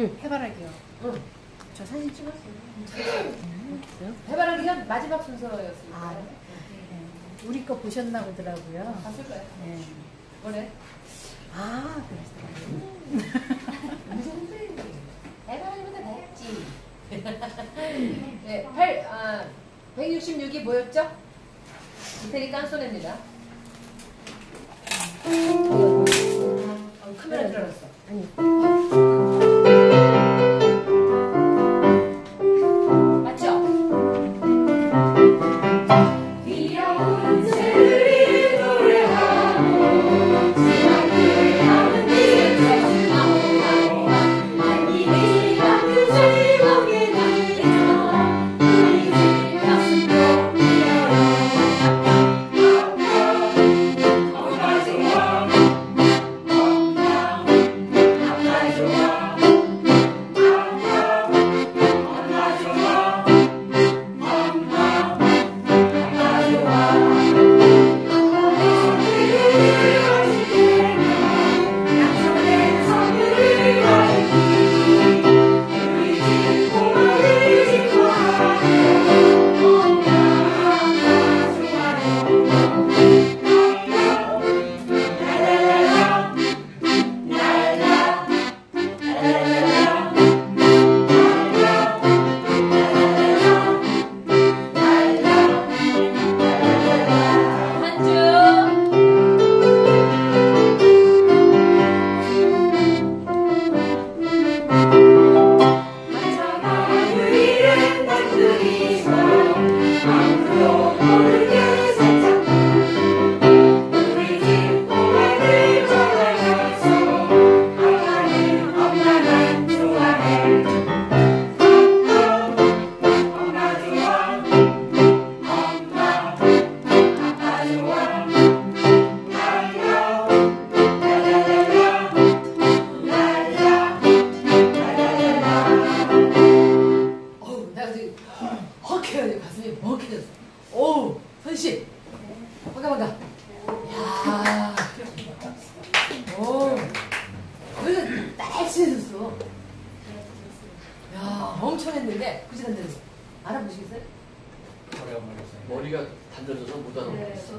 해바라기요. 응. 저 사진 찍었어요. 해바라기가 마지막 순서였습니다. 아, 네. 우리 거 보셨나 보더라고요. 봤을 거야. 네. 뭐래? 아, 그랬어요. 해바라기보다 낫지. 네, 166이 뭐였죠? 이태리 깐소네입니다. 카메라 들어갔어. 아니. 맞죠? 가슴이 먹혀졌어. 오우, 선씨. 반가. 야, 오, 여기가 날씬해졌어. 야, 엄청 했는데, 그지 단데로 알아보시겠어요? 머리가 단단해서 못 알아보겠어.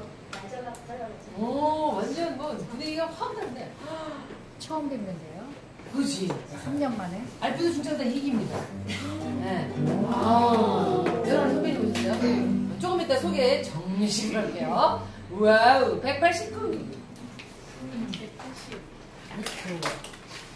오, 완전 뭐 분위기가 확 다르네. 처음 뵙는데요. 그지? 3년 만에. 알프스 중창단 이기입니다. 네. 아, 여러분 선배님 오셨어요? 조금 이따 소개 정식으로 할게요. 와우, 189. 180.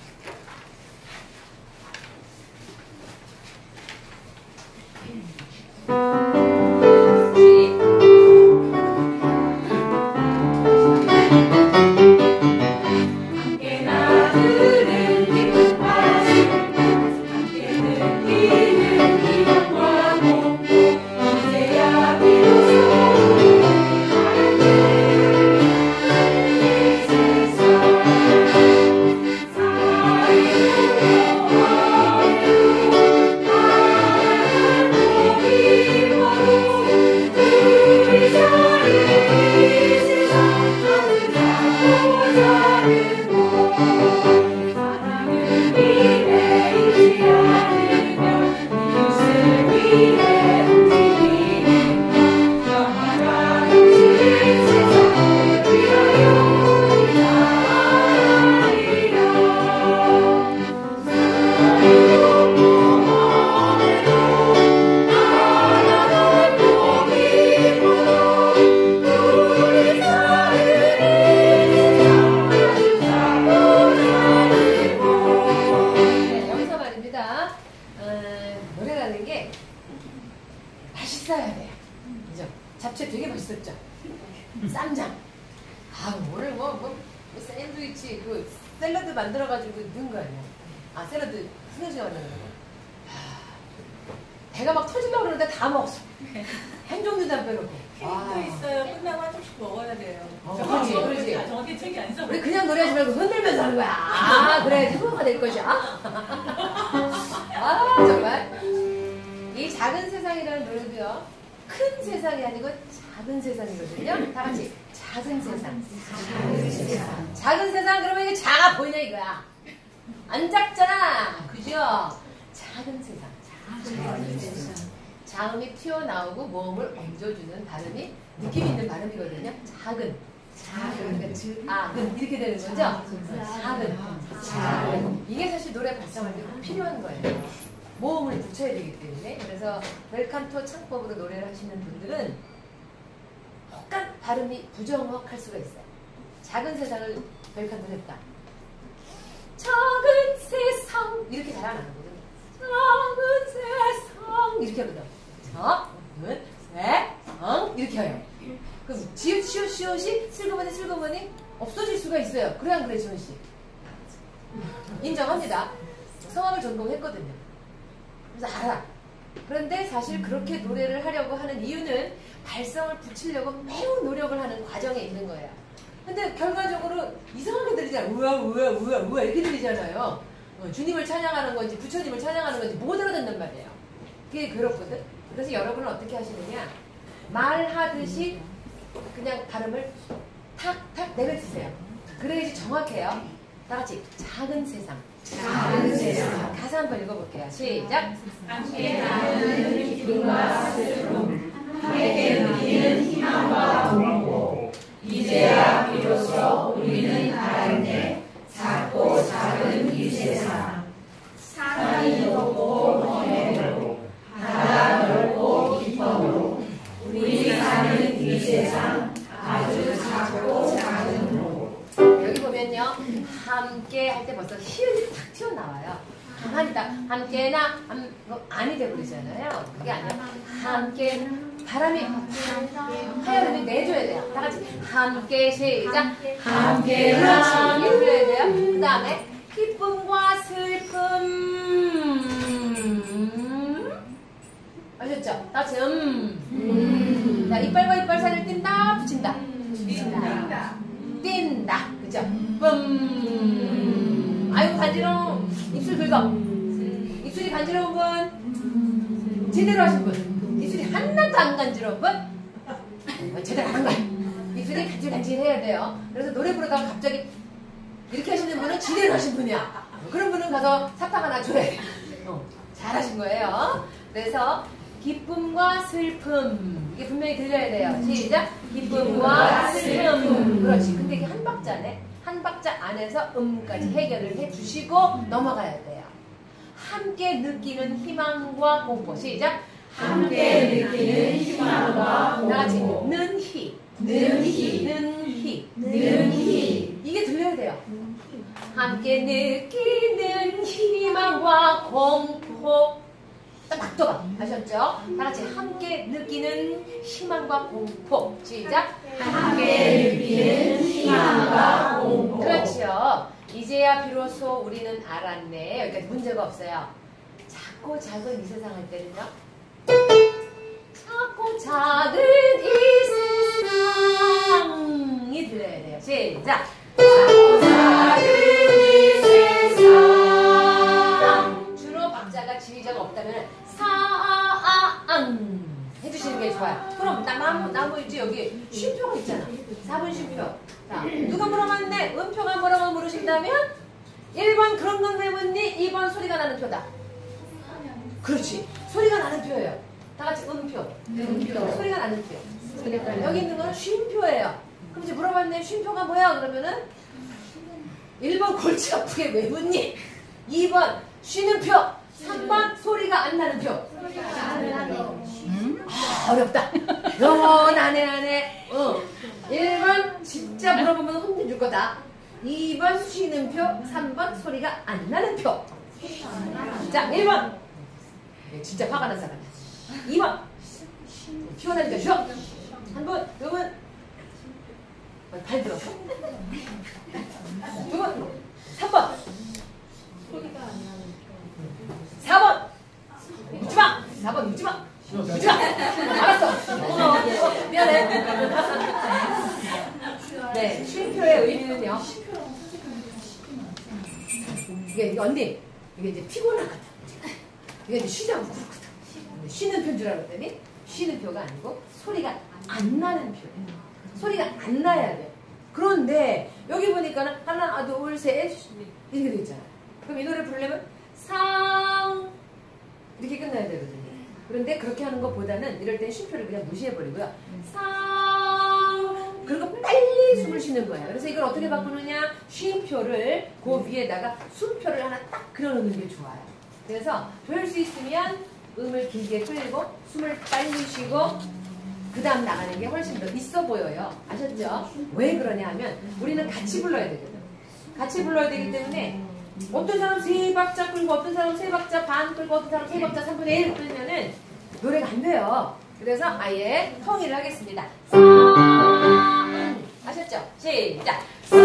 노래라는 게 맛있어야 돼요. 그죠? 잡채 되게 맛있었죠? 쌈장. 아, 오늘 뭐 샌드위치, 그 샐러드 만들어가지고 넣은 거 아니야? 아, 샐러드 승현씨가 만든 거. 배가 막 터지려고 그러는데 다 먹었어. 햄종류도 안 빼놓고. 케이크도 있어요. 끝나고 한 점씩 먹어야 돼요. 그렇지. 저한테 책이 안 써. 우리 그냥 노래하지 말고 흔들면서 하는 거야. 아, 그래야지 후보가 될 것이야. 아, 정말. 이 작은 세상이라는 노래도요, 큰 세상이 아니고 작은 세상이거든요. 다 같이 작은 세상. 작은 세상. 작은 세상 그러면 이게 작아 보이냐 이거야. 안 작잖아. 그죠? 작은 세상. 작은 세상. 자음이 튀어나오고 모음을 얹어주는 발음이 느낌 있는 발음이거든요. 작은. 그러니까 이렇게 되는 거죠? 작은. 이게 사실 노래 발성할 때 꼭 필요한 거예요. 모음을 붙여야 되기 때문에. 그래서 벨칸토 창법으로 노래를 하시는 분들은 약간 발음이 부정확할 수가 있어요. 작은 세상을 벨칸토를 했다. 작은 세상 이렇게 잘 안 하거든요. 작은 세상 이렇게 하거든요. 작은 세상 이렇게 해요. 그럼 지읒 시읒 시읒이 슬그머니 없어질 수가 있어요. 그래 안 그래 지훈 씨? 인정합니다. 성악을 전공했거든요. 그래서 알아. 그런데 사실 그렇게 노래를 하려고 하는 이유는 발성을 붙이려고 매우 노력을 하는 과정에 있는 거예요. 근데 결과적으로 이상하게 들리잖아요. 우와 이렇게 들리잖아요. 주님을 찬양하는 건지 부처님을 찬양하는 건지 못 알아듣는 말이에요. 그게 그렇거든. 그래서 여러분은 어떻게 하시느냐, 말하듯이 그냥 발음을 탁탁 내뱉으세요. 그래야지 정확해요. 다 같이 작은 세상. 가사 한번 읽어볼게요. 시작. 함께 나누는 기쁨과 슬픔, 함께 느끼는 희망과 공포. 이제야 비로소 우리는 알았네. 작고 작은 이 세상. 산이 높고 험해도 바다 넓고 깊어도 우리 사는 이 세상 아주 작고 작은 곳. 여기 보면요, 함께 할 때 벌써 히읗이 탁 튀어나와요. 함께나 안이 되버리잖아요. 그게 아니라 함께 바람이 하여름이 내줘야 돼요. 다 같이 함께 시작. 함께나 그렇지. 이렇게 해야 돼요. 그 다음에 기쁨과 슬픔. 아셨죠? 다 같이 자, 이빨과 이빨 사이를 띈다, 붙인다. 띈다. 그죠? 아이고 간지러워. 입술 긁어. 입술이 간지러운 분, 제대로 하신 분. 입술이 하나도 안 간지러운 분, 제대로 한 거야. 입술이 간질간질해야 돼요. 그래서 노래 부르다가 갑자기 이렇게 하시는 분은 제대로 하신 분이야. 그런 분은 가서 사탕 하나 줘야 돼. 잘하신 거예요. 그래서 기쁨과 슬픔, 이게 분명히 들려야 돼요. 시작. 기쁨과 슬픔. 그렇지. 근데 이게 한 박자네. 한 박자 안에서 음까지 해결을 해주시고 넘어가야 돼요. 함께 느끼는 희망과 공포. 시작. 함께 느끼는 희망과 공포. 다같이 는히. 이게 들려야 돼요. 함께 느끼는 희망과 공포. 막도가 아셨죠? 다같이 함께 느끼는 희망과 공포. 시작. 함께 느끼는 희망과 공포. 그렇죠. 이제야 비로소 우리는 알았네. 여기까지 문제가 없어요. 작고 작은 이 세상 할 때는요, 작고 작은 이 세상이 들려야 돼요. 시작. 작고 작은 이 세상. 주로 박자가 지휘자가 없다면 사앙 해주시는 게 좋아요. 그럼 나무 있지, 여기 쉼표가 있잖아. 4번 쉼표. 자, 누가 물어봤는데 음표가 뭐라고 물으신다면 1번 그런 건 해봤니? 2번 소리가 나는 표다. 그렇지. 소리가 나는 표예요. 다 같이 음표. 소리가 나는 표. 여기 있는 건 쉼표예요. 그럼 이제 물어봤네. 쉼표가 뭐야? 그러면은 1번 골치 아프게 왜 묻니? 2번 쉬는 표. 3번 소리가 안 나는 표. 어렵다. 너무 나네. 1번 진짜 물어보면 혼내줄 거다. 2번 쉬는 표. 3번 소리가 안 나는 표. 자, 1번. 진짜 화가 난 사람. 2번. 피곤하니까 쉬어. 한 번, 두 번. 발 들어서. 두 번. 3번. 4번. 묻지마. 4번 묻지마. 묻지마. 알았어. 미안해. 네, 쉼표의 의미는요. 이게 언니, 이게 이제 피곤하거든. 이게 이제 쉬자고 그렇거든. 쉬는 표인 줄 알았더니 쉬는 표가 아니고 소리가 안 나는 표. 소리가 안 나야 돼. 그런데 여기 보니까는 하나, 둘, 셋 이렇게 돼 있잖아. 그럼 이 노래 부르려면 상 이렇게 끝나야 되거든요. 그런데 그렇게 하는 것보다는 이럴 땐 쉼표를 그냥 무시해버리고요. 상 그리고 빨리 숨을 쉬는 거예요. 그래서 이걸 어떻게 바꾸느냐? 쉼표를 그 위에다가 숨표를 하나 딱 그려놓는 게 좋아요. 그래서 배울 수 있으면 음을 길게 끌고 숨을 빨리 쉬고 그 다음 나가는 게 훨씬 더 있어 보여요. 아셨죠? 왜 그러냐 하면 우리는 같이 불러야 되거든. 같이 불러야 되기 때문에 어떤 사람 3박자 끌고 어떤 사람 3박자 반 끌고 어떤 사람 3박자 3분의 1 끌면은 노래가 안 돼요. 그래서 아예 통일을 하겠습니다. 아셨죠? 시작.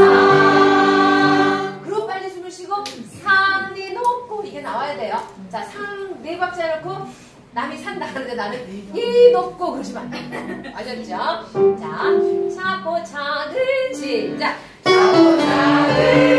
그리고 빨리 숨을 쉬고 상이 높고 이게 나와야 돼요. 자, 상 4박자 놓고 남이 산 나가는데 나는 이 높고 그러시면 안 돼요. 아셨죠? 자, 작고 작은 시작. 작고 작은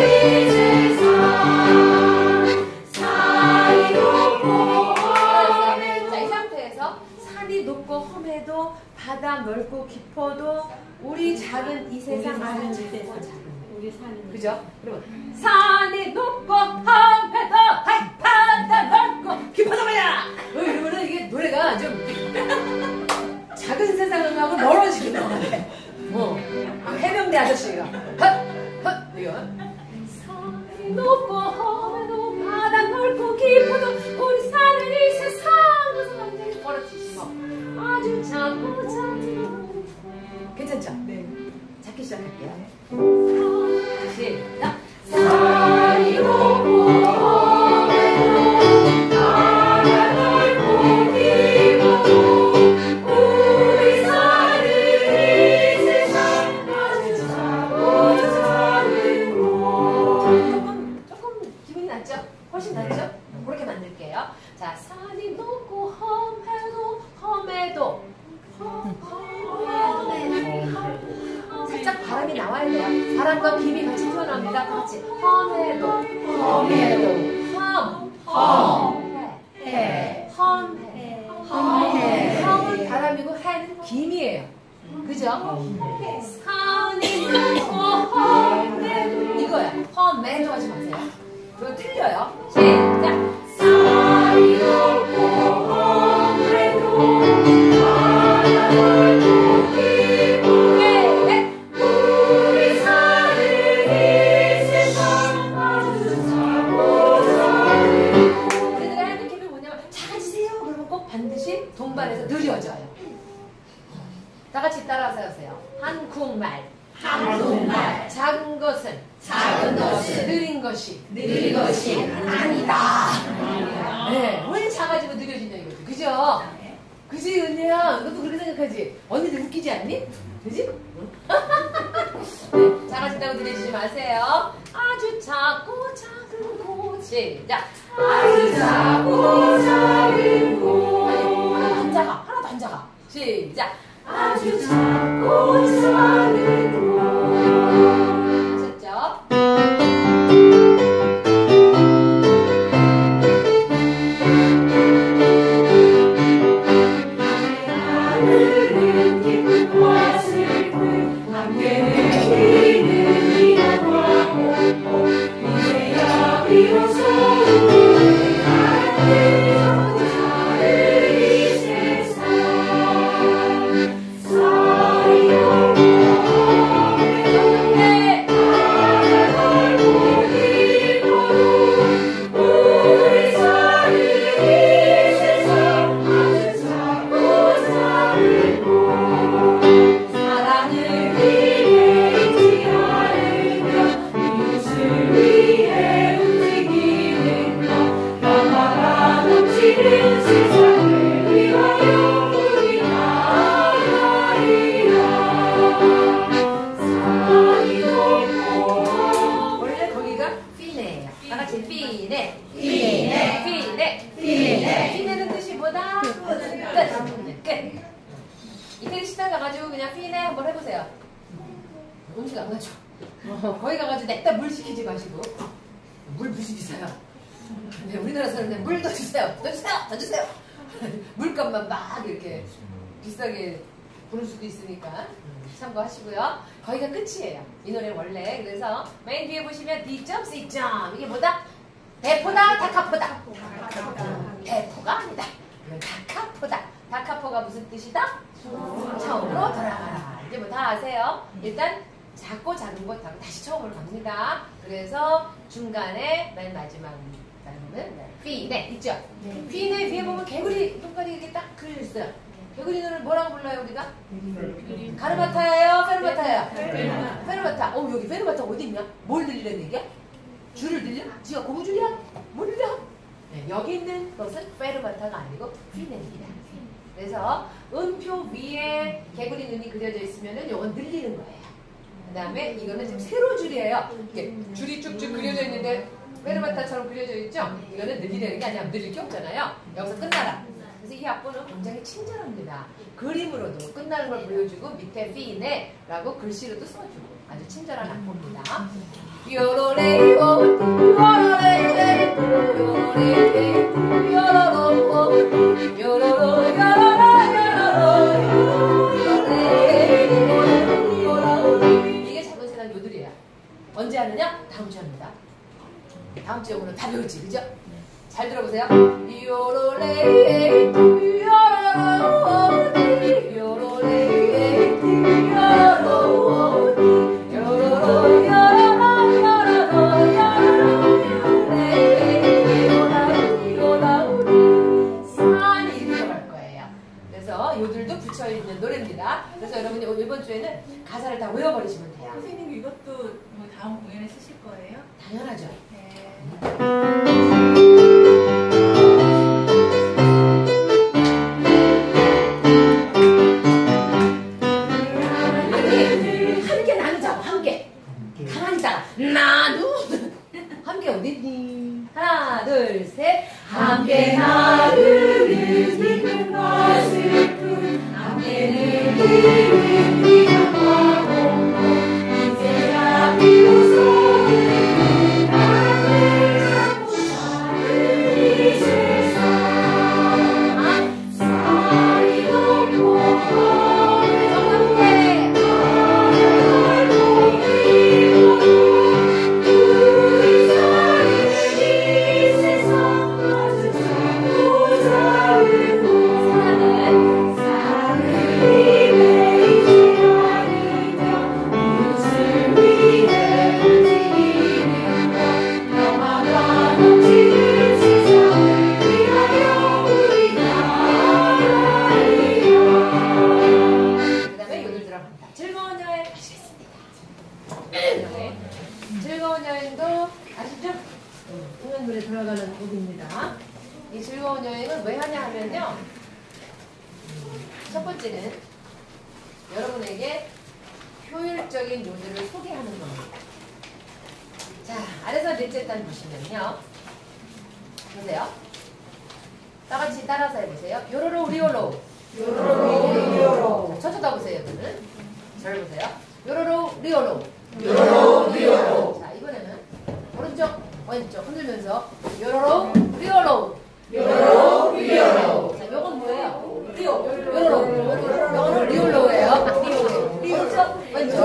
세상 산이 높고 자, 이 상태에서 산이 높고 험해도 바다 넓고 깊어도 우리 작은 이 세상 안은 작고 작은 우리 사는 그죠? 그러면 산이 높고 험해도 바다 넓고 깊어도 말이야. 이러면은 이게 노래가 좀 작은 세상하고 멀어지는 것 같아. 해병대 아저씨가 헛 이거 산이 높고 험해도 바다 넓고 깊어도 우리 사는 이 세상 그래서 완전히 멀어지시고 아주 작고 작은 괜찮죠? 네. 작게 시작할게요. 시작. 산이 높고 험해도 바다 넓고 깊어도 우리 사는 이 세상 아주 작고 작은 곳 조금 기분이 낫죠? 훨씬 낫죠? 그렇게 만들게요. 자, 산이 높고 험해도 살짝 바람이 나와야 돼요. 바람과 김이 같이 튀어나옵니다. 같이 험해도 험은 바람이고 해는 김이에요. 그죠? 산이 높고 험해도 이거야. 험해도 하지 마세요. 그거 틀려요. 시작. 산이 높고 험해도 바다 넓고 깊고 우리 사는 이 세상 아주 작고 작은 우리들의 핸디캡이 뭐냐면 작아지세요 그러면 꼭 반드시 동반해서 느려져요. 다 같이 따라서 하세요. 한국말 작은 것은 느린 것이 아니다. 네, 왜 작아지고 느려지냐 이거죠. 그죠? 그지 은혜야? 너도 그렇게 생각하지? 언니들 웃기지 않니? 그지? 네, 작아진다고 느려지지 마세요. 아주 작고 작은 곳 시작. 아주 작고 작은 곳 하나도 안 작아. 하나도 안 작아. 시작. 아주 작고 작은 곳 아셨죠? 피네는 뜻이 뭐다? 끝. 이태리 식당 가가지고 그냥 피네 한번 해보세요. 음식 안 가죠. 거기 가가지고 냅다 물 시키지 마시고 물 무시 비싸요. 근데 우리나라 사람들 물 더 주세요. 더 주세요. 물값만 막 이렇게 비싸게 부를 수도 있으니까 참고하시고요. 거기가 끝이에요. 이 노래 원래. 그래서 맨 뒤에 보시면 D점, C점 이게 뭐다? 대포다, 다카포다. 대포가 아니다. 이건 다카포다. 다카포가 무슨 뜻이다? 처음으로 돌아가라. 이제 뭐 다 아세요? 일단 작고 작은 것 다시 처음으로 갑니다. 그래서 중간에 맨 마지막 단어는 피네 있죠? 피네 뒤에 보면 개구리 손가락이 이렇게 딱 그려져 있어요. 개구리 눈을 뭐라고 불러요 우리가? 가르바타예요? 페르바타예요? 페르바타. 여기 페르바타 어디 있냐? 뭘 들리는 얘기야? 줄을 들려? 지가 고무줄이야? 뭘 들려? 네, 여기 있는 것은 페르바타가 아니고 피네입니다. 그래서 음표 위에 개구리 눈이 그려져 있으면은 요건 늘리는 거예요. 그 다음에 이거는 지금 세로 줄이에요. 이렇게 줄이 쭉쭉 그려져 있는데 페르바타처럼 그려져 있죠? 이거는 늘리는 게 아니라 늘릴 게 없잖아요. 여기서 끝나라. 그래서 이 악보는 굉장히 친절합니다. 그림으로도 끝나는 걸 보여주고 밑에 피네라고 글씨로도 써주고 아주 친절한 악보입니다. 요로레요 요로레레 요로레레 요로로 요로로 요로로 이게 작은 세상 요들이에요. 언제 하느냐? 다음 주에 합니다. 다음 주에 오늘 다 배우지, 그죠? 잘 들어보세요. 요로레 요로로 요로레 요로로 요로로 산이 이렇게 갈 거예요. 그래서 요들도 붙여있는 노래입니다. 그래서 여러분이 이번 주에는 가사를 다 외워버리시면 돼요. 선생님 이것도 뭐 다음 공연에 쓰실 거예요? 당연하죠. 네. 함께 나누자고 함께 가만히 있다가 나누 함께 어딨니? 하나 둘 셋 함께 나누는 기쁨과 슬픔 함께 느끼는 미움과 공포 이제야 비로소 나를 잡고 사는 이 세상 사이 높고 정답해. 그다음에 요들 들어갑니다. 즐거운 여행 하시겠습니다. 즐거운 여행도 아시죠? 공연물에 들어가는 곡입니다. 이 즐거운 여행은 왜 하냐 하면요. 첫 번째는 여러분에게 효율적인 요들을 소개하는 겁니다. 자, 아래서 넷째 단 보시면요. 보세요. 다 같이 따라서 해보세요. 요로로 리오로. 요로로 리오로. 저 쳐다보세요. 여러분은. 잘 보세요. 요로로 리오로. 요로로 리오로. 자, 이번에는 오른쪽 왼쪽 흔들면서 요로로 리오로. 요로로 리오로. 자, 요건 뭐예요? 리오. 요로로. 요거는 리올로예요. 리오. 오른쪽 왼쪽.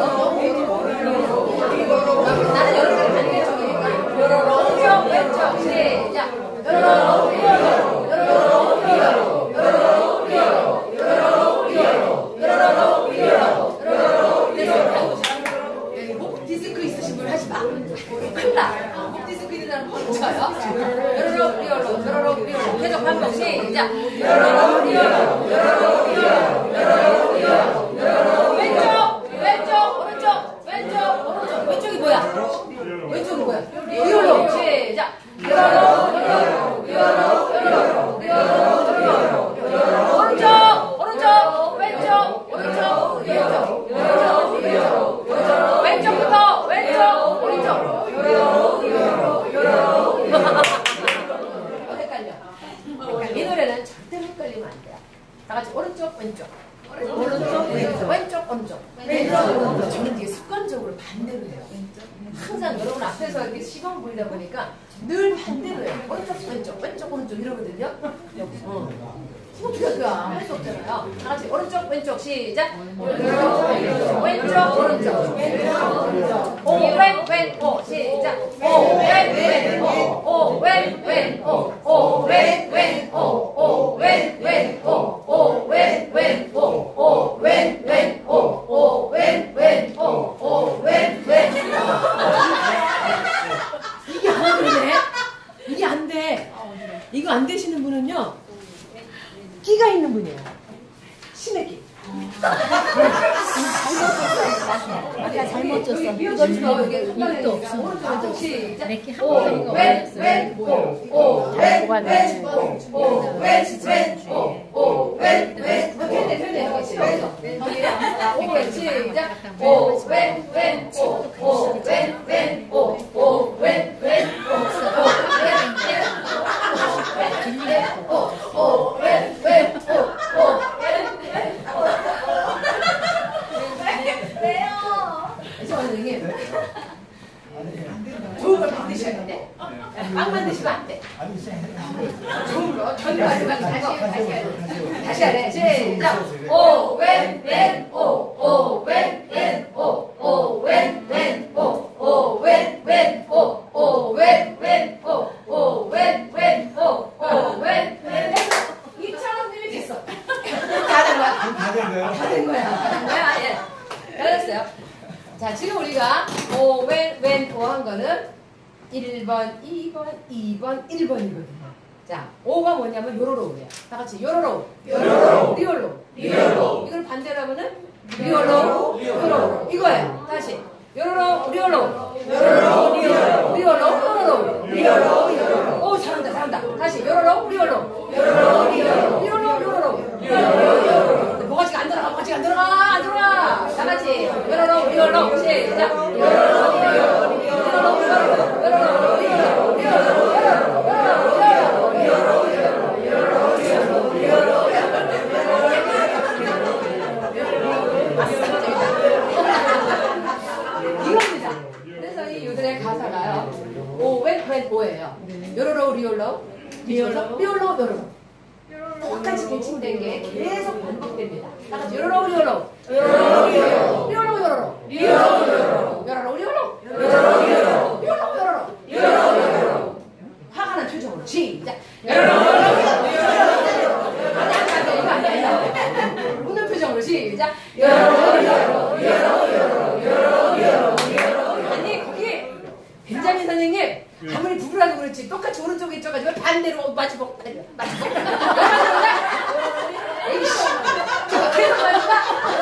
나는 여러분 반대쪽이니까 요로로 오른쪽 왼쪽 시작. 요로로 리오로. 요로로 리오로. 요로로 리오로. 요로로 리오로. 요로로 리오로. 요로로 리오로. 여기 목 디스크 있으신 분 하지 마. 큰다. 목 디스크 있는 사람 멈춰요. 요로로 리오로. 요로로 리오로. 계속 반복 시작. 요로로 리오로. 요로로 리오로. 요로로 리오로. 요로로 왼쪽 왼쪽 오른쪽 왼쪽 오른쪽 왼쪽이 뭐야? 왼쪽이 뭐야? 리오로 시작. 리오로 리오로 리오로 리오로 리오로 리오로 오른쪽 오른쪽 왼쪽 오른쪽 왼쪽 오른쪽 왼쪽 왼쪽부터 왼쪽 오른쪽 리오로 리오로 리오로 헷갈려. 이 노래는 절대로 헷갈리면 안 돼요. 다 같이 오른쪽 왼쪽 오른쪽 왼쪽 왼쪽 오른쪽 왼쪽 오른쪽. 저는 되게 습관적으로 반대로 해요. 항상 여러분 앞에서 이렇게 시범 보이다 보니까 늘 반대로 해요. 오른쪽 왼쪽 왼쪽 오른쪽 이러거든요. 어떻게 할 거야? 할 수 없잖아요. 다 같이 오른쪽 왼쪽 시작. 오른쪽 왼쪽 왼쪽 오른쪽 왼쪽 오른쪽 오왼왼오 시작. 오왼왼오 오왼 분은요 끼가 있는 분이에요. 신의 끼. 아까 잘못 줬어. 이거 줘. 이게 입도 없어. 오른쪽 시작. 내게 오, 한번이가 왼, 어렸어요. 왼, 오, 왼, 뭐가 왼, 나지? 오, 왼, 왼, 오, 왼, 왼. 틀네. 여기 싫어서. 오, 시작. 오, 왼, 왼, 오, 왼, 왼, 오, 왼, 왼, 선생님 좋은 걸 만드셔야 돼. 빵 만드시면 안 돼. 좋은 거 전까지만 다시 하래. 시작. 오, 왼, 왼, 오, 왼, 왼, 오, 왼, 왼, 오, 왼, 왼, 오, 왼, 왼, 오, 왼, 왼, 오, 왼, 왼. 이창원님이 됐어. 다 된 거야. 다 된 거예요? 다 된 거야. 예. 잘했어요. 자, 지금 우리가 오, 왼, 오 한 거는 1번, 2번, 2번, 1번이거든요. 자, 오가 뭐냐면 요로로우예요. 다 같이 요로로우. 리올로우. 이걸 반대로 하면은 리올로우. 이거예요. 다시. 요로로우, 리올로우. 리올로우. 오, 잘한다. 다시. 요로로우, 리올로우. 뭐가지가 안 들어가. 다 같이. 요로로우, 리올로우. 시작. 이겁니다. 그래서 이 요들의 가사가요. 오, 왼, 오예요. 요로로우, 리올로우. 똑같이 대칭된 게 계속 반복됩니다. 다 같이 요로로우. 화가 난 표정으로 시작. 웃는 표정으로 시작. 아니 거기 벤자민 선생님 아무리 부르라도 그렇지 똑같이 오른쪽에 있어가지고 반대로 마주보고 에이씨 계속 마주봐.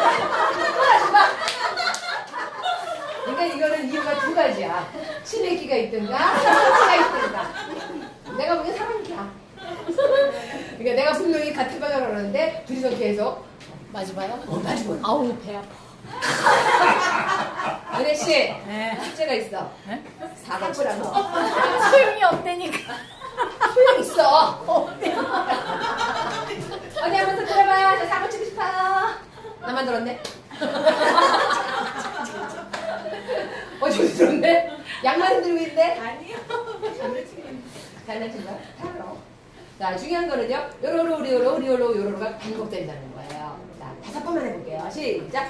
그러니까 이거는 이유가 두 가지야. 신의 끼가 있든가 사람끼가 있든가. 내가 보기엔 사람이야. 그러니까 내가 분명히 같은 방향으로 하는데 둘이서 계속 마주봐요? 마주보는. 아우 배 아파. 은혜씨 네. 숙제가 있어. 네? 4번 치라고. 소용이 없다니까. 소용 있어. 어디 한번 더 들어봐요. 저 4번 치고 싶어요. 나만 들었네. 저기 들었네. 양말 들고 있네. 아니요. 장난친 거야? 잘로. 자, 중요한 거는요. 요로로가 반복된다는 거예요. 자, 5번만 해볼게요. 시작.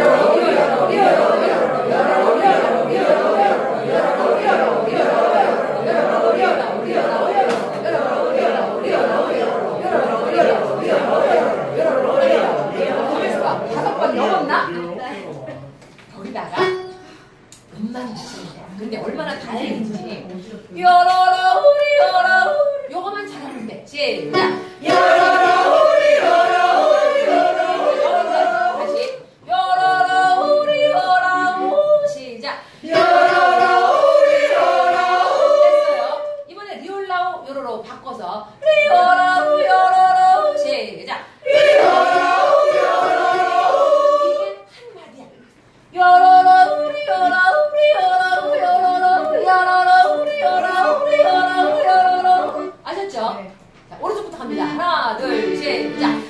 다섯 번 넘었나? 거기다가 음만 주시면 돼요. 근데 얼마나 다행인지. 요거만 잘하면 돼. 시작. 다시. 시작. 됐어요. 이번에 리올라우 요로로 바꿔서 리올라우 요로로 시작. 이게 한마디야. 요로로 아셨죠? 네. 자, 오른쪽부터 갑니다. 하나, 둘, 시작.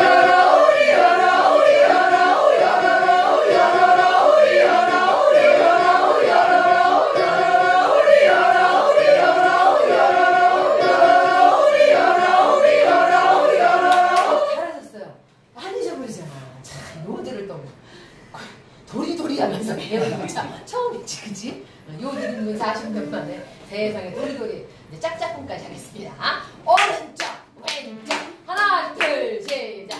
잘하셨어요. 안 잊어버리잖아. 참, 요들을 또 도리도리 하면서 배우는 참 처음이지, 그치? 요들은 40년 만에 세상에 도리도리 이제 짝짝꿍까지 하겠습니다. 오른쪽, 왼쪽, 하나, 둘, 시작.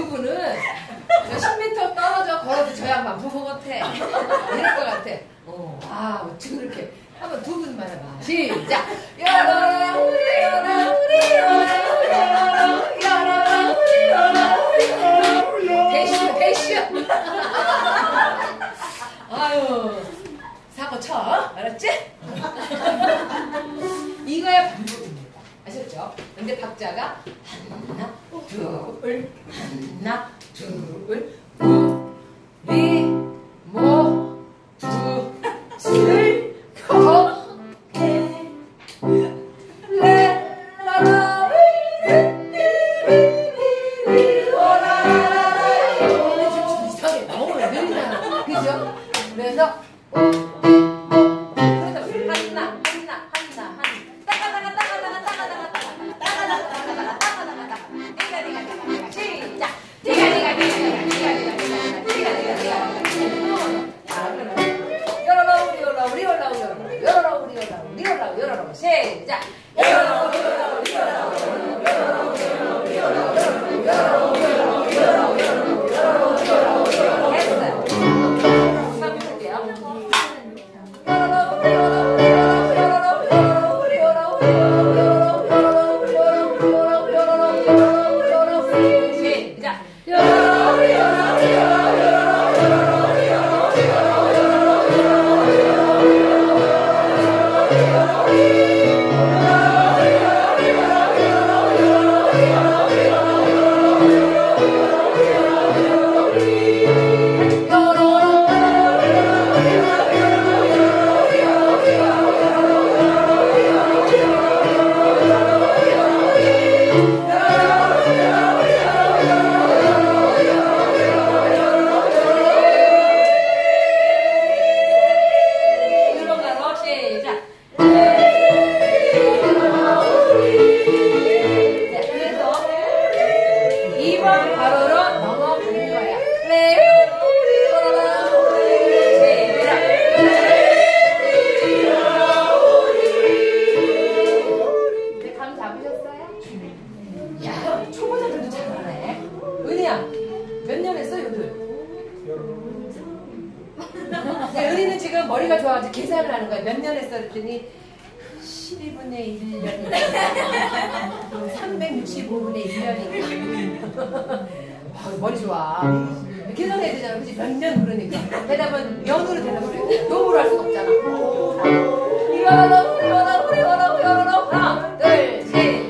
두 분은 10m 떨어져 걸어도 저 양반 보고 같아. 이럴 것 같아. 와, 어떻게 그렇게. 한번 두 분만 해봐. 시작! 열어라, 우리 열어라, 우리 열어라, 우리 열어라, 열어라, 우리 열어라, 우리 열어라. 대슈, 대슈! 아유, 사고 쳐. 알았지? 이거야 반복입니다. 아셨죠? 근데 박자가 하나, 둘, 하나, 둘, 우리, 모, 두, 슬, 거, 레, 라라, 근데 지금 이상해. 너무 느리잖아. 그죠? 그래서 시작! 머리가 좋아가지고 계산을 하는 거야. 몇 년 했어? 그랬더니 12분의 1년이니까 365분의 1년이니까 머리 좋아. 계산해야 되잖아. 그치? 몇 년 그러니까. 대답은 년으로 대답을 해. 노무로 할 수가 없잖아. 이거라 이거라 이거라 이거라 하나 둘 셋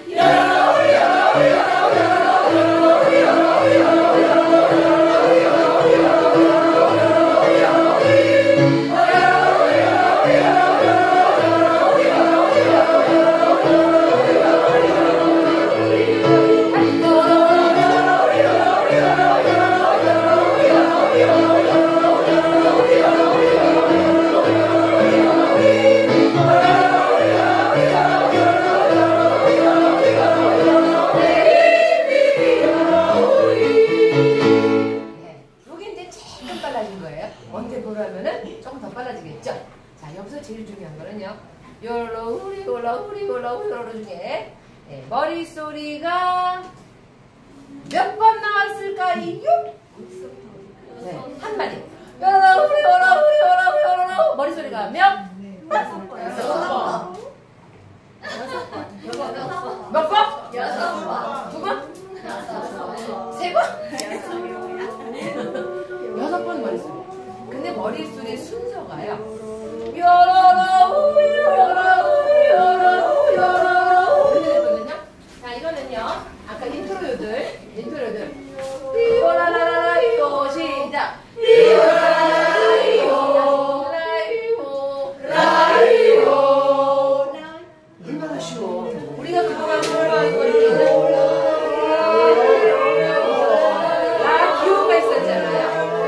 중에 머릿소리가 몇 번 나왔을까요? 네, 한 마디. 머릿소리가 몇? 몇 번? 두 번? 세 번? 6번 머릿소리. 근데 머릿소리의 순서가요. 자, 이거는요. 아까 인트로요들. 리오라라라 이거 시작. 리오라라라 이거 라이오 얼마나 쉬워. 우리가 그동안 공부한 거는 기호가 있었잖아요.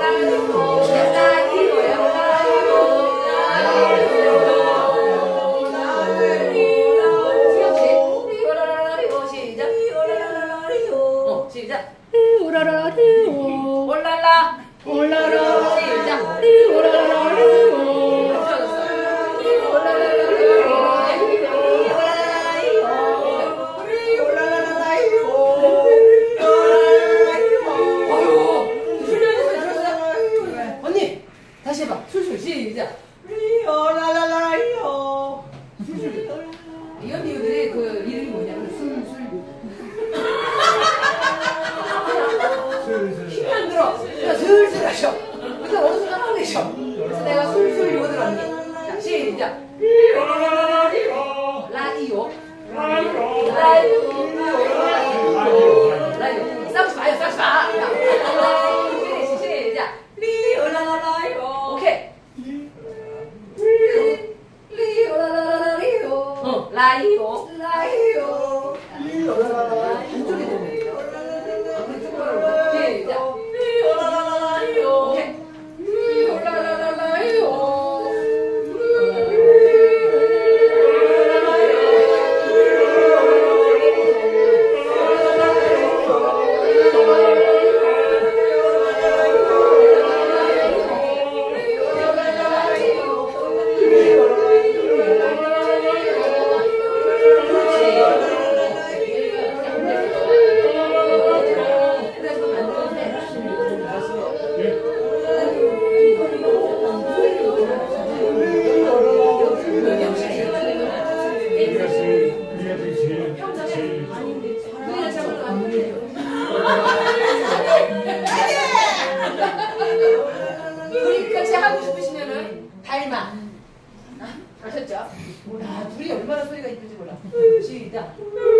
시작. 오라라리오 올랄라 올라라 시작. 오라라리오 슬슬 하셔. 근데 어느 순간 하고 계셔. 그래서 내가 술술 이거 들었니. 자, 시작. 라디오. 라디오. 싸우지 마요, 싸우지 마. 시작. 리올라라라요. 오케이. 라이오. 라이오. 한쪽이 되네요. 아무리 조금만 시작. 리올라라라요. 오케이. 라라라라라요. 둘이 같이 하고 싶으시면은 닮아. 아셨죠? 야, 둘이 얼마나 소리가 이쁜지 몰라. 시작.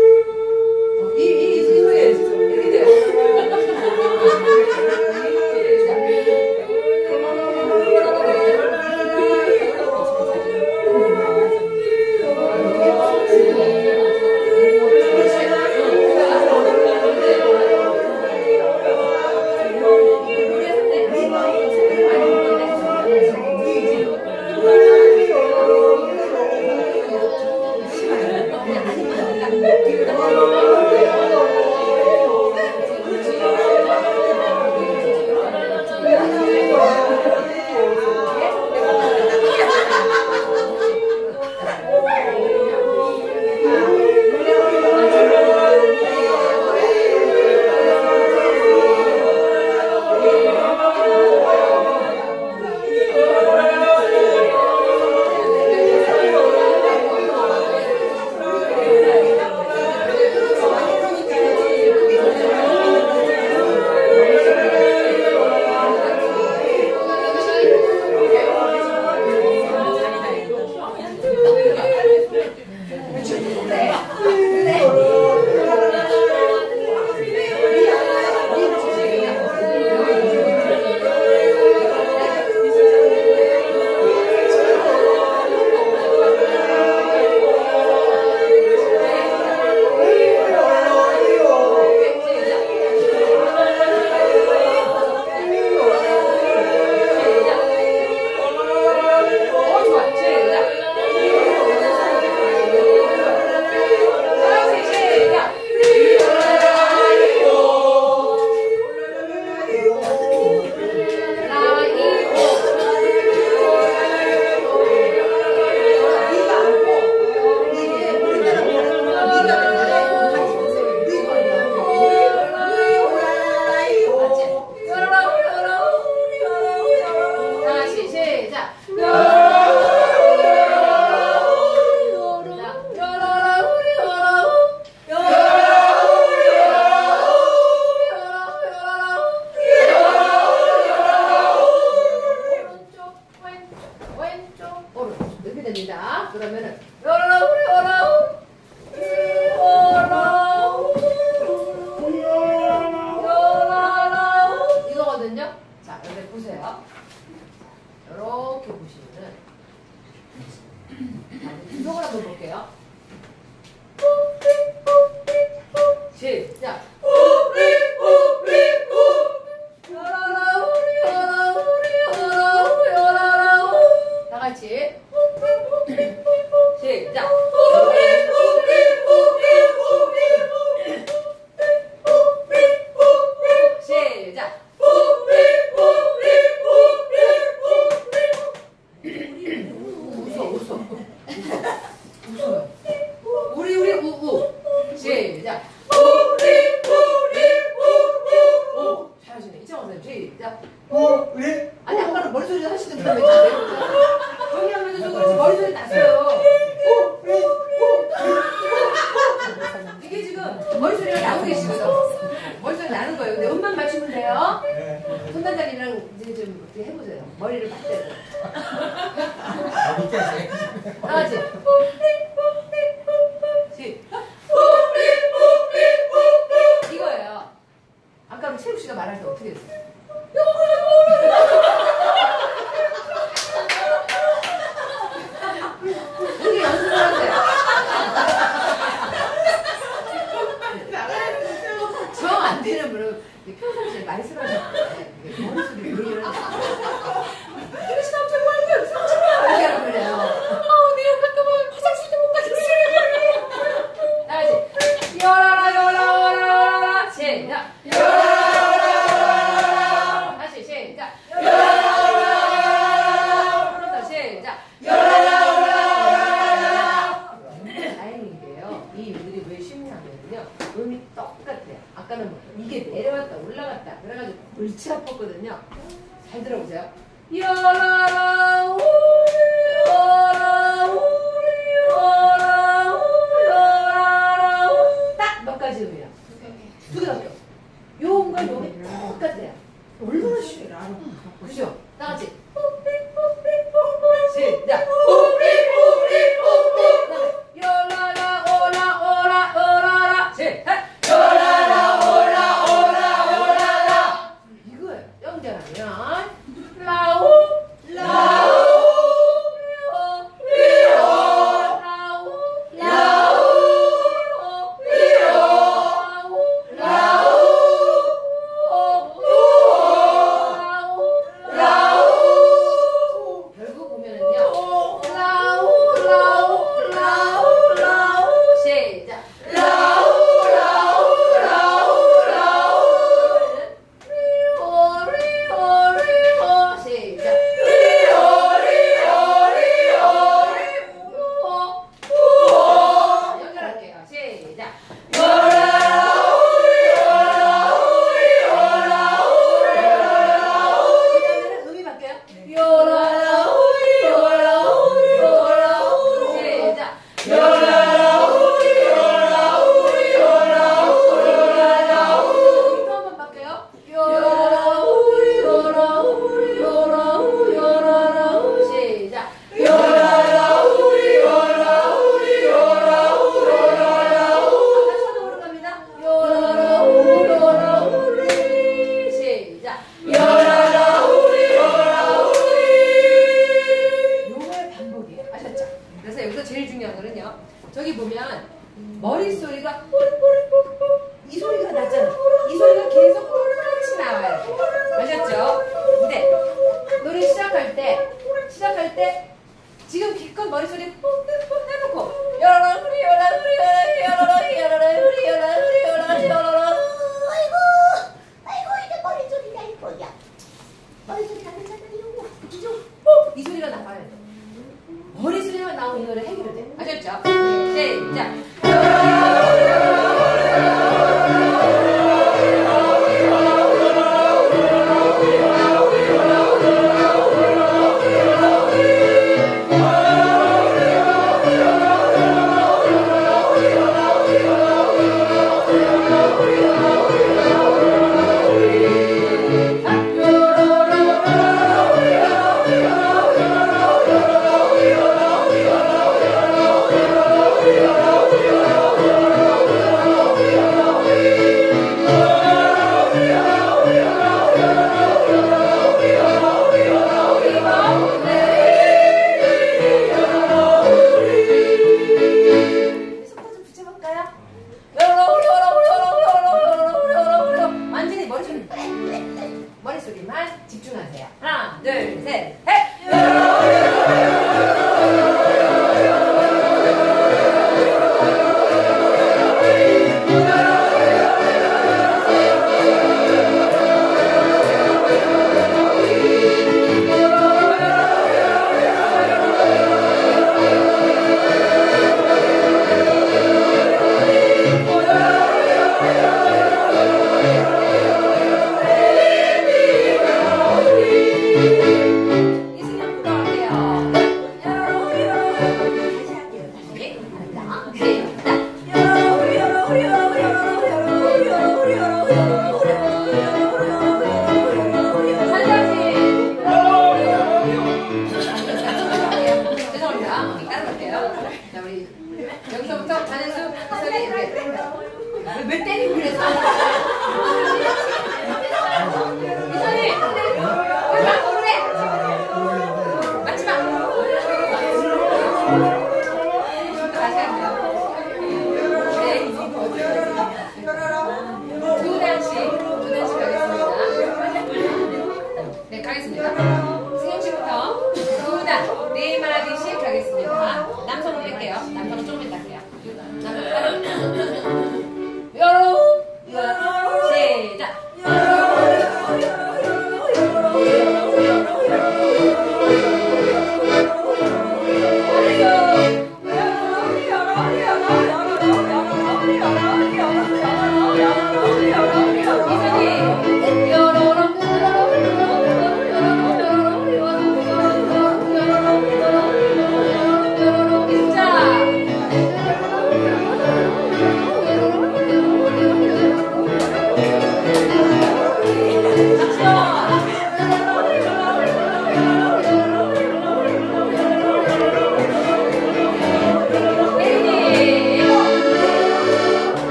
이 소리가 이렇게 돼요. 머릿속에 나는 거예요. 근데 손만 맞추면 돼요. 손단장이랑 이제 좀 어떻게 해보세요. 머리를 맞대고. 나가지. 이거예요. 아까 채욱 씨가 말할 때 어떻게 했어요? 이게 연습을 하세요. 정 안 되는 분은 평상시에 많이 쓰러졌는데 머릿속에 왜 이러는지 그래서 남자 말고 이렇게 하는 거예요. 내가 잠깐만 화장실도 못 가겠어. 다시 열어라 열어라 열어라 시작. 열어라 다시 시작. 열어라 시작. 다행인데요. 이 음들이 왜 쉽냐면요. 음이 똑같아요. 아까는 뭐 이게 내려왔다 올라갔다 그래가지고 골치 아팠거든요. 잘 들어보세요. 열어라 우리 열어라 우리 열어라 열어라 딱 몇 가지 음이에요. 두 개밖에 없어. 요음과 요음이 똑같아요. 얼마나 쉬워요. 그죠? 다 같이 시작. 열어라 오라 오라 오라라 시작. 이거예요. 영절하면 라우 결국 보면은요. 라우 시작. 리오 시작. 연결할게요. 시작. 그러면은 음이 바뀌어요. 시작. 또 한 번 바뀌어요. 시작. 아까 처음으로 갑니다. 시작. 요거의 반복이에요. 아셨죠? 그래서 여기서 제일 중요한 거는요. 저기 보면 머릿소리가 이 소리가 나잖아. 이 소리가 계속 똑같이 나와야 돼. 아셨죠? 근데 노래 시작할 때 지금 기껏 머릿소리 해놓고 열어라 후리 열어라 후리 열어라 열어라 후리 열어라 후리 열어라 열어라 아이고 이게 머리소리가 이거야. 머리소리가 괜찮아요. 이 소리가 나와야 돼. 머릿소리만 나오면 이 노래 해결돼. 아셨죠? 시작. 손도 좀 붙여볼까요? 완전히 머릿소리만 집중하세요. 하나, 둘, 셋, 넷!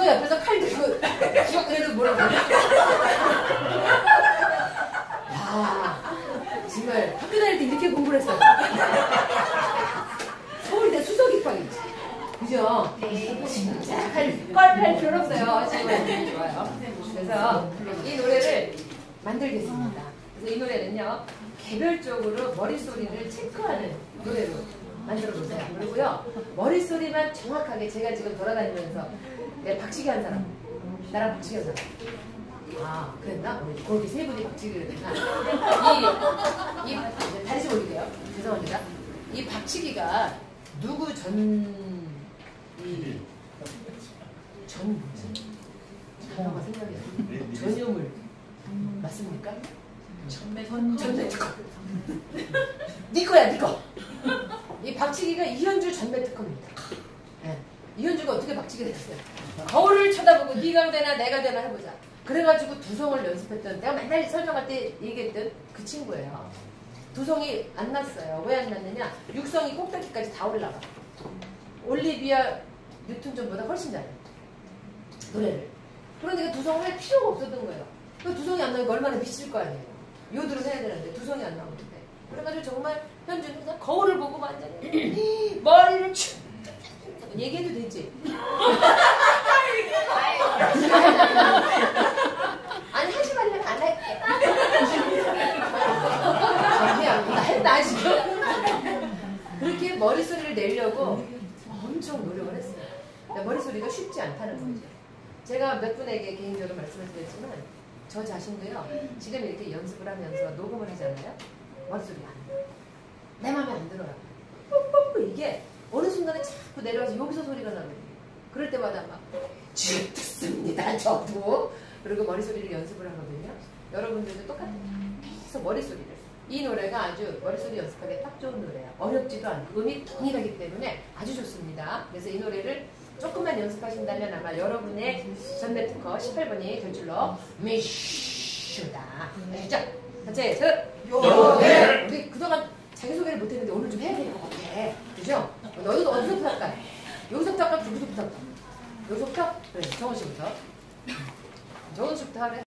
두성 옆에서 칼 들고 그래도 뭐라고 야 정말 학교 다닐 때 이렇게 공부를 했어요. 서울대 수석 입학이지. 그죠? 진짜 껄할 필요 없어요. 정말 좋아요. 그래서 이 노래를 만들겠습니다. 그래서 이 노래는요 개별적으로 머릿소리를 체크하는 노래로 만들어 보세요. 그리고요 머릿소리만 정확하게 제가 지금 돌아다니면서 내가 박치기 한 사람 나랑 박치기 한 사람 아 그랬나? 거기 세 분이 박치기를 했나? 이제 다시 올릴게요. 죄송합니다. 이 박치기가 누구 단어가 생각이 안 나요. 전유물 맞습니까? 전매특허. 네 거야, 네 거. 이 박치기가 이현주 전매특허입니다. 네. 이현주가 어떻게 박치기를 했어요? 거울을 쳐다보고 네가 되나 내가 되나 해보자. 그래가지고 두성을 연습했던 내가 맨날 설명할 때 얘기했던 그 친구예요. 두성이 안 났어요. 왜 안 났느냐? 육성이 꼭대기까지 다 올라가. 올리비아 뉴턴 존보다 훨씬 잘해. 노래를. 그러니까 두성을 할 필요가 없었던 거예요. 그 두성이 안 나오니까 얼마나 미칠 거 아니에요. 요들을 해야 되는데 두성이 안 나오는데. 그래가지고 정말 현주는 그냥 거울을 보고 완전히 머리를 축 얘기해도 되지? 아니 하지 말려면 안 할게. 그냥 나 했다 지금. 그렇게 머릿소리를 내려고 엄청 노력을 했어요. 머릿소리가 쉽지 않다는 거죠. 제가 몇 분에게 개인적으로 말씀을 드렸지만 저 자신도요. 지금 이렇게 연습을 하면서 녹음을 하잖아요. 머릿소리가 안 나요. 내 맘에 안 들어요. 이게 어느 순간에 자꾸 내려와서 여기서 소리가 나거든요. 그럴 때마다 막 듣습니다. 저도. 그리고 머릿소리를 연습을 하거든요. 여러분들도 똑같아요. 계속 머릿소리를. 이 노래가 아주 머릿소리 연습하기 딱 좋은 노래예요. 어렵지도 않고 음이 동일하기 때문에 아주 좋습니다. 그래서 이 노래를 조금만 연습하신다면 아마 여러분의 전매특허 18번이 될 줄로 미슈다. 아시죠? 첫째, 셋. 요네. 우리 그동안 자기소개를 못했는데 오늘 좀 해야 될 것 같아. 그죠? 너희도 어디서부터 할까? 여기서부터 할까? 누구부터 할까? 여기서부터? 그래, 정원 씨부터. 정원 씨부터 하래.